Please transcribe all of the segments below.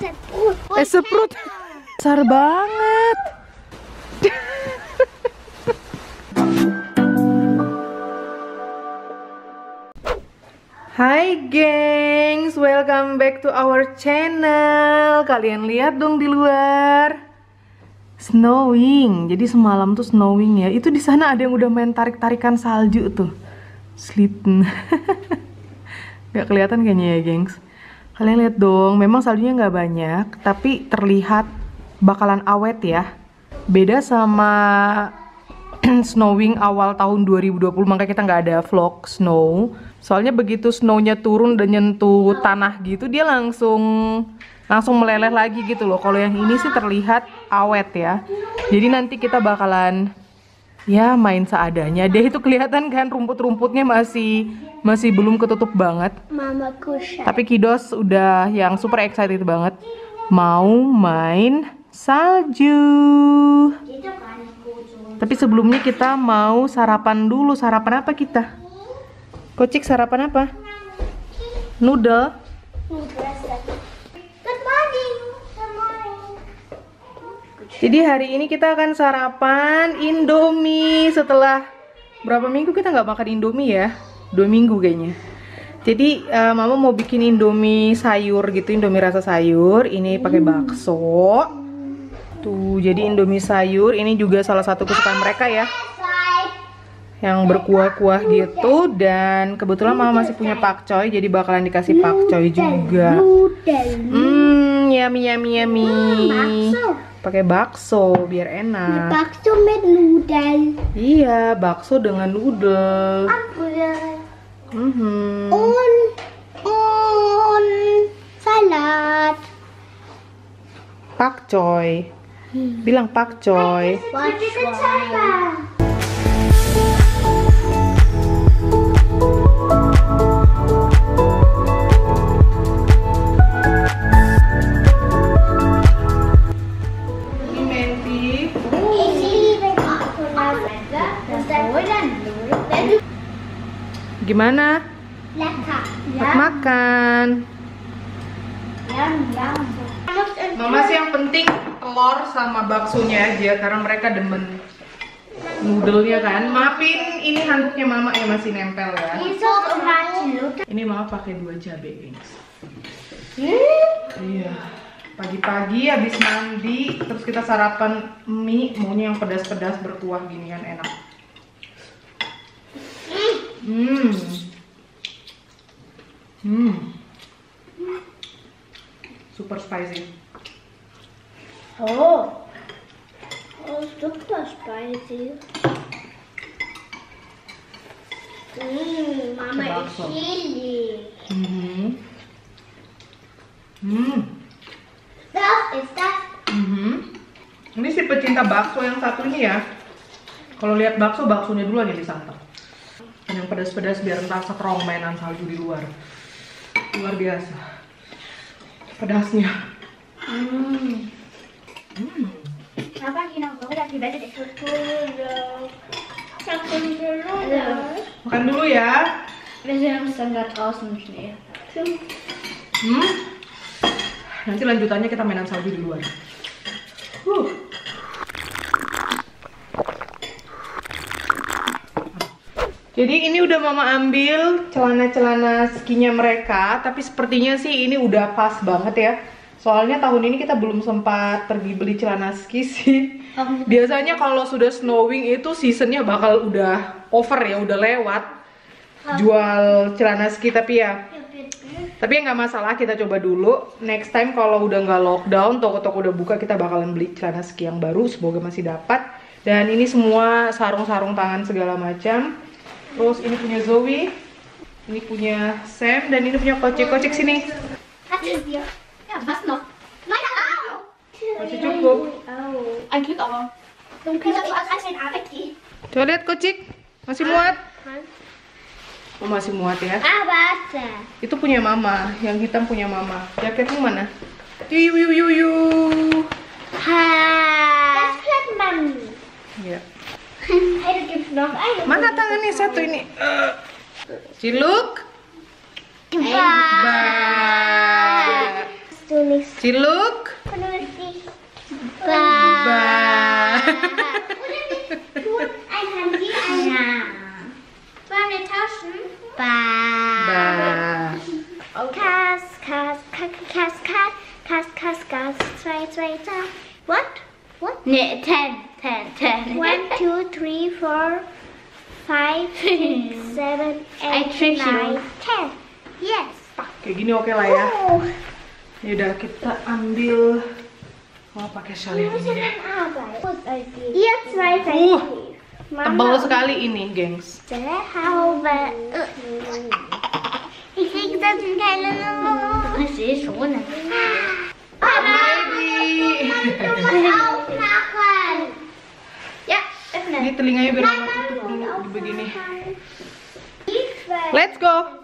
Seprut. Besar banget. Hai gengs, welcome back to our channel. Kalian lihat dong di luar. Snowing. Jadi semalam tuh snowing ya. Itu di sana ada yang udah main tarik-tarikan salju tuh. Slitten. Gak kelihatan kayaknya ya, gengs. Kalian lihat dong, memang saljunya nggak banyak, tapi terlihat bakalan awet ya. Beda sama snowing awal tahun 2020, makanya kita nggak ada vlog snow. Soalnya begitu snownya turun dan nyentuh tanah gitu, dia langsung meleleh lagi gitu loh. Kalau yang ini sih terlihat awet ya. Jadi nanti kita bakalan ya main seadanya deh. Itu kelihatan kan rumput-rumputnya masih belum ketutup banget. Tapi Kidos udah yang super excited banget mau main salju. Tapi sebelumnya kita mau sarapan dulu. Sarapan apa kita? Kocik sarapan apa? Noodle. Jadi hari ini kita akan sarapan Indomie. Setelah berapa minggu kita nggak makan Indomie ya? 2 minggu kayaknya. Jadi mama mau bikin Indomie sayur gitu, Indomie rasa sayur. Ini pakai bakso. Tuh, jadi Indomie sayur ini juga salah satu kesukaan mereka ya. Yang berkuah-kuah gitu. Dan kebetulan mama masih punya pakcoy, jadi bakalan dikasih pakcoy juga. Yummy yummy yummy. Pakai bakso biar enak. Bakso with noodle. Iya, bakso dengan noodle. On salad. Pakcoy. Bilang pakcoy. Gimana? Buat makan. Mama sih yang penting telur sama baksonya aja karena mereka demen noodle-nya kan. Maafin ini handuknya mama ya masih nempel ya. Ini mama pakai 2 cabai, gengs. Iya. Pagi-pagi habis mandi terus kita sarapan mie, maunya yang pedas-pedas berkuah gini kan enak. Super spicy. Oh, super spicy. Mama is chili. Stuff. Ini si pecinta bakso yang satu ini ya. Kalau lihat bakso, baksonya duluan yang disantap. Dan yang pedas-pedas biar entah strong mainan salju di luar. Luar biasa pedasnya. Makan dulu ya. Nanti lanjutannya kita mainan salju di luar. Jadi ini udah mama ambil celana-celana skinya mereka, tapi sepertinya sih ini udah pas banget ya. Soalnya tahun ini kita belum sempat pergi beli celana ski sih. Biasanya kalau sudah snowing itu seasonnya bakal udah over ya, udah lewat jual celana ski, tapi ya nggak masalah, kita coba dulu. Next time kalau udah nggak lockdown, toko-toko udah buka, kita bakalan beli celana ski yang baru, semoga masih dapat. Dan ini semua sarung-sarung tangan segala macam. Terus ini punya Zoe, ini punya Sam, dan ini punya Kocik sini. Masih cukup. Coba lihat Kocik, masih muat? Oh masih muat ya? Itu punya mama, yang hitam punya mama. Jaketmu mana? Yuyu. Ya. Mana tangannya satu ini? Ciluk. Bye. penulis. Ciluk. Penulis. Ba. Ein Handy, Wollen wir tauschen? Ba. Kas, Kas, Kas, Kas, Kas, Kas, Kas, 2, 2, 2. What? What? Nee, 10. 1, 2, 3, 4, 5, 6, 7, 8, 9, 10. Yes. Kayak gini oke lah ya. Oh. Yaudah kita ambil. Oh pakai shell yang ini deh. Ihr zwei seid Tebal sekali ini, gengs. Haube. Ich krieg das in keine Das ist schon. Ready. aufmachen. Ja, öffnen. Ini telinganya biar mama tutup dulu begini. Let's go.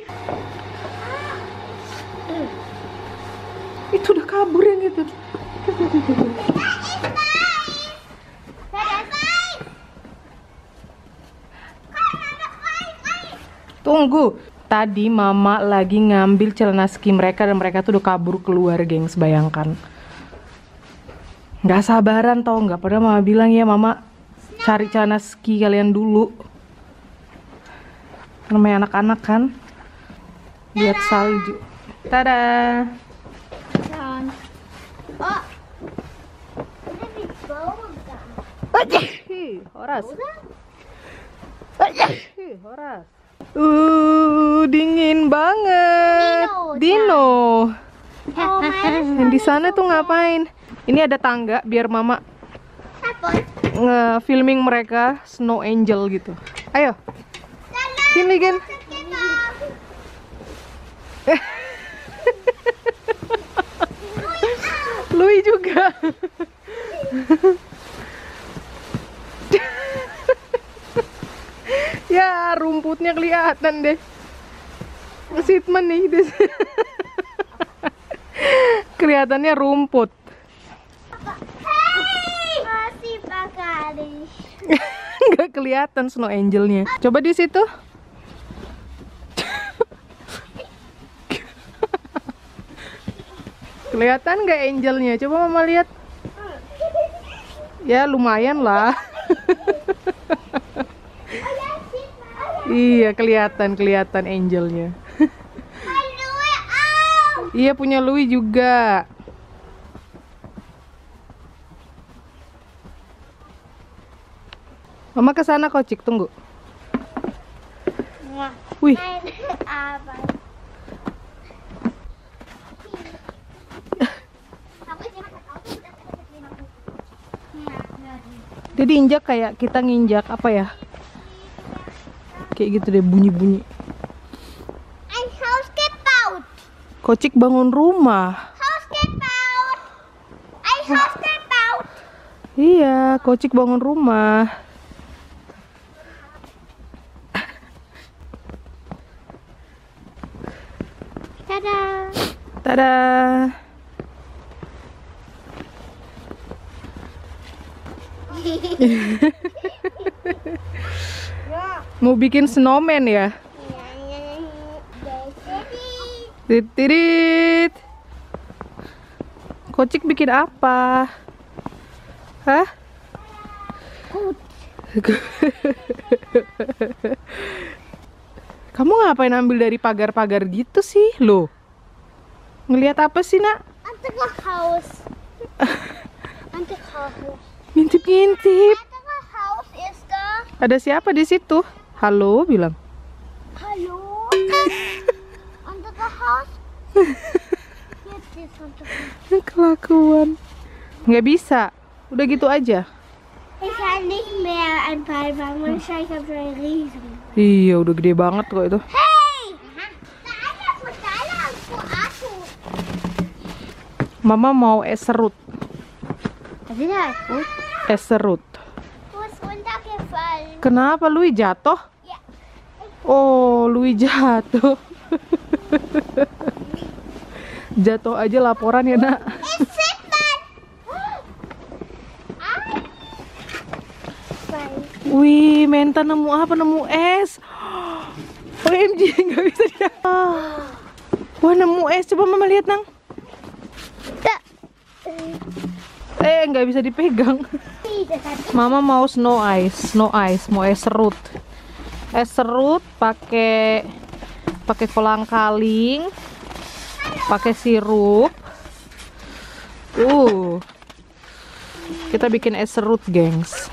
Itu udah kabur yang itu. Tunggu. Tadi mama lagi ngambil celana ski mereka dan mereka tuh udah kabur keluar, gengs. Bayangkan. Nggak sabaran tau nggak? Padahal mama bilang ya mama cari celana ski kalian dulu. Namanya anak-anak kan. Lihat salju. Tada. Oh. Horas. Horas. Dingin banget. Dino. Yang di sana tuh ngapain? Ini ada tangga biar mama nge-filming mereka snow angel gitu. Ayo. Sini, Gen. Lui juga. Ya, rumputnya kelihatan deh. Sitman nih. Kelihatannya rumput. Masih pakai. Nggak kelihatan snow angelnya. Coba di situ. Kelihatan nggak angelnya? Coba mama lihat. Ya lumayan lah. Iya kelihatan angelnya. Iya punya Louis juga. Mama ke sana Kocik, tunggu. Wih. Dia diinjak kayak kita nginjak apa ya? Kayak gitu deh bunyi-bunyi. Ein Haus gebaut. Kocik bangun rumah. Haus gebaut. Ein Haus gebaut. Iya, Kocik bangun rumah. Tada. Tada. Mau bikin snowman ya? Titirit. Kocik bikin apa? Hah? Kamu ngapain ambil dari pagar-pagar gitu sih, lo? Ngelihat apa sih, Nak? Andere Haus. Andere Haus. Ngintip-ngintip. Andere Haus ist da. Ada siapa di situ? Halo, bilang. Hallo. Andere Haus. Jetzt ist andere Haus. Kelakuan. Nggak bisa. Udah gitu aja. Ich kann nicht mehr ein Ball bauen. Ich habe so einen Riesen. Iya, udah gede banget kok itu. Hey! Da ada Futsal und Aku. Mama mau es serut. Was ist das? Es serut. Wo ist runtergefallen? Kenapa Louis jatuh? Ja. Oh, Louis jatuh. Jatuh aja laporan ya, Nak. Es sieht man. Wih, Menta nemu apa? Nemu es. OMG, nggak bisa dia. Wah, nemu es. Coba Mama lihat, Nang. Nggak bisa dipegang. Mama mau snow ice, mau es serut. Es serut pakai kolang kaling, pakai sirup. Kita bikin es serut, gengs.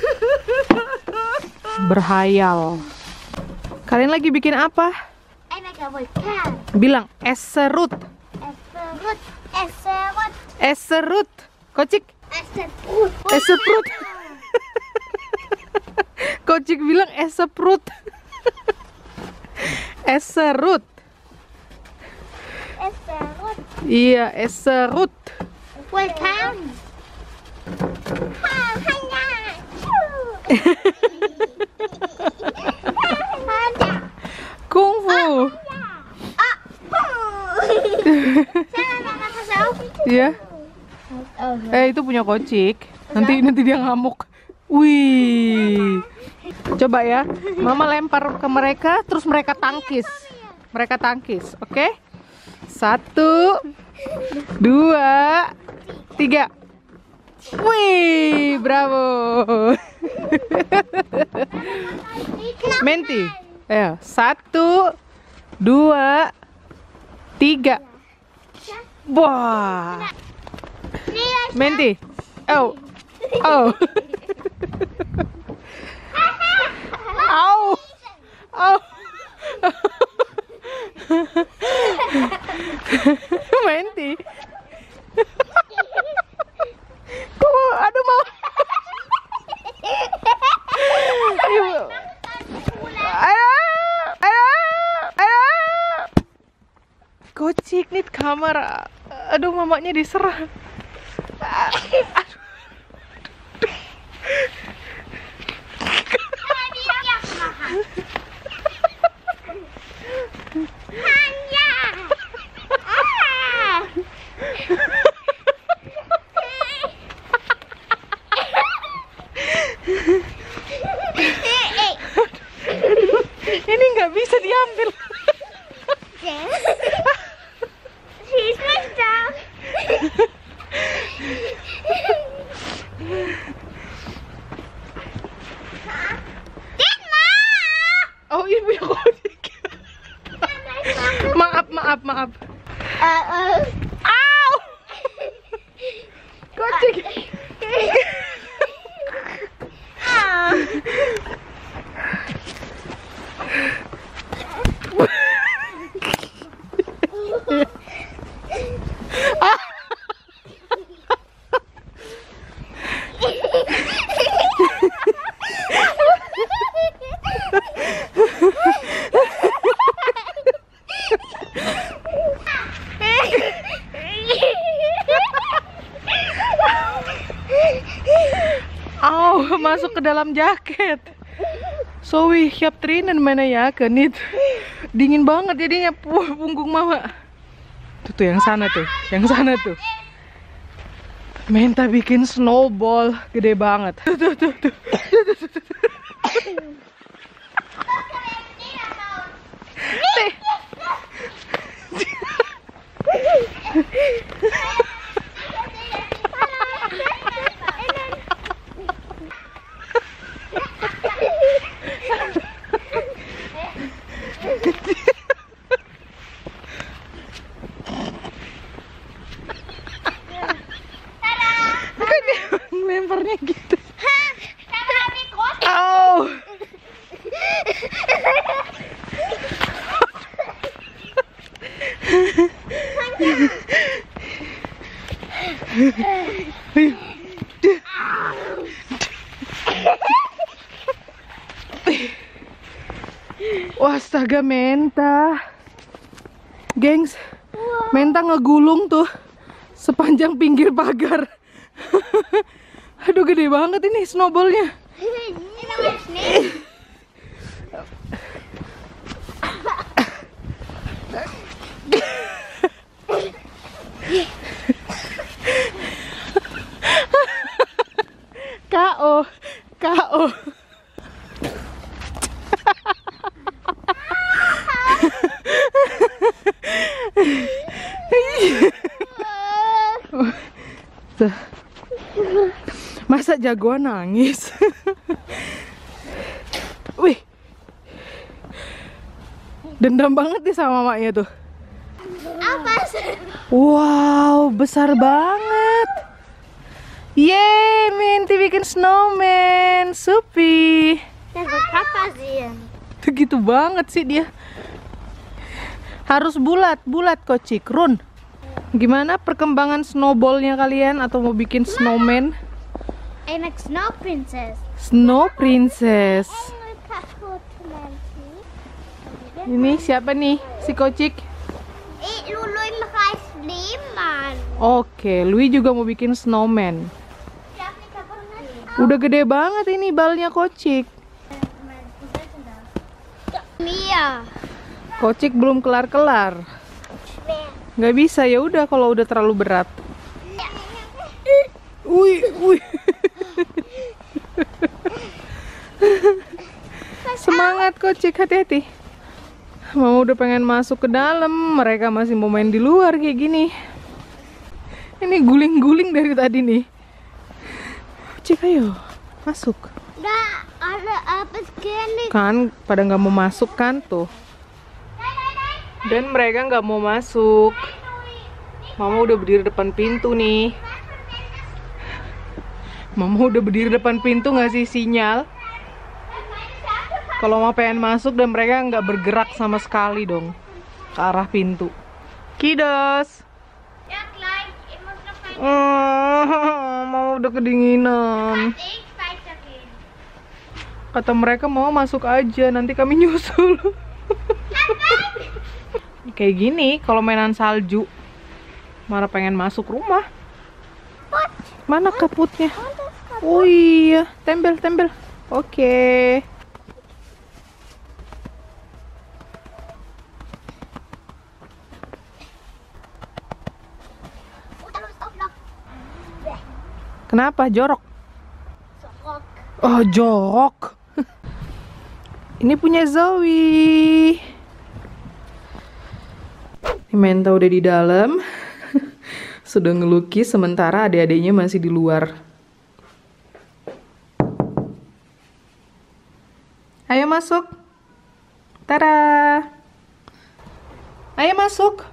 Berhayal. Kalian lagi bikin apa? I make a volcano. Bilang es serut. Es serut. Kocik. Es seprut. Kocik bilang es seprut. Es serut. Iya, es serut. Welcome. Kungfu. Iya. Itu punya Kocik. Nanti dia ngamuk. Wih. Coba ya. Mama lempar ke mereka, terus mereka tangkis. Oke? 1, 2, 3. Wih, bravo. Menti. Ayo, 1, 2, 3. Wah. Menti. Oh. Au. Au. Menti. Aduh mau. Ayo. Kocik nih kamera. Aduh, mamanya diserang. Ini nggak bisa diambil. Oh, ini punya Kocik. Maaf. Au! Kocik. Masuk ke dalam jaket. So we have trainen mana ya kenit. Dingin banget jadinya punggung mama. Tuh yang sana tuh. Menta bikin snowball gede banget. Tuh. Lemparnya gitu. Oh. Wah, astaga Menta. Gengs, Menta ngegulung tuh sepanjang pinggir pagar. Aduh, gede banget ini snowballnya. KO. Tuh. Masa jagoan nangis? Wih, dendam banget nih sama mamanya tuh. Apa sih? Wow, besar banget. Yeay, Minty bikin snowman. Supi. Das wird Papa sehen. Begitu banget sih dia. Harus bulat Kocik. Run. Gimana perkembangan snowballnya kalian? Atau mau bikin snowman? I make Snow Princess. Snow Princess. Eine kaputte Nancy. Ini siapa nih? Si Kocik? Lulu im Reis Lehmann. Oke, Louis juga mau bikin snowman. Udah gede banget ini balnya Kocik. Mia. Kocik belum kelar-kelar. Nggak bisa, ya udah kalau udah terlalu berat. Wih. Semangat Kocik, hati-hati. Mama udah pengen masuk ke dalam, mereka masih mau main di luar kayak gini. Ini guling-guling dari tadi nih. Kocik, ayo masuk. Da, alle abis gini. Kan pada nggak mau masuk kan tuh. Dan mereka nggak mau masuk. Mama udah berdiri depan pintu nih. Mama udah berdiri depan pintu ngasih sinyal kalau mau pengen masuk, dan mereka nggak bergerak sama sekali dong ke arah pintu. Kiddos. Ja, gleich. Ich muss noch mal Mama udah kedinginan. ich weitergehen. Kata mereka mau masuk aja, nanti kami nyusul. Kayak gini kalau mainan salju. Mara pengen masuk rumah. Mana kaputnya? Oh iya, tempel. Oke. Kenapa? Jorok? Oh, jorok. Ini punya Zoe. Menta udah di dalam. Sudah ngelukis, sementara adik-adiknya masih di luar. Ayo masuk. Tada. Ayo masuk.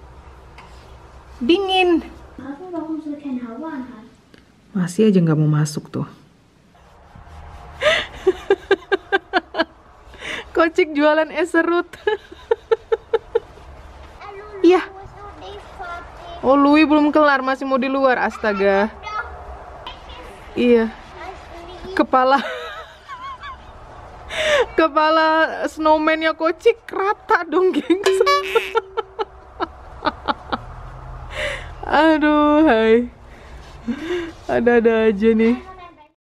Dingin. Warum so kein Hauern hat? Masih aja nggak mau masuk tuh. Kocik jualan es serut. Iya. Oh, Louis belum kelar, masih mau di luar. Astaga. Iya. Kepala snowman-nya Kocik rata dong, gengs. Aduh, hai. Ada-ada aja nih.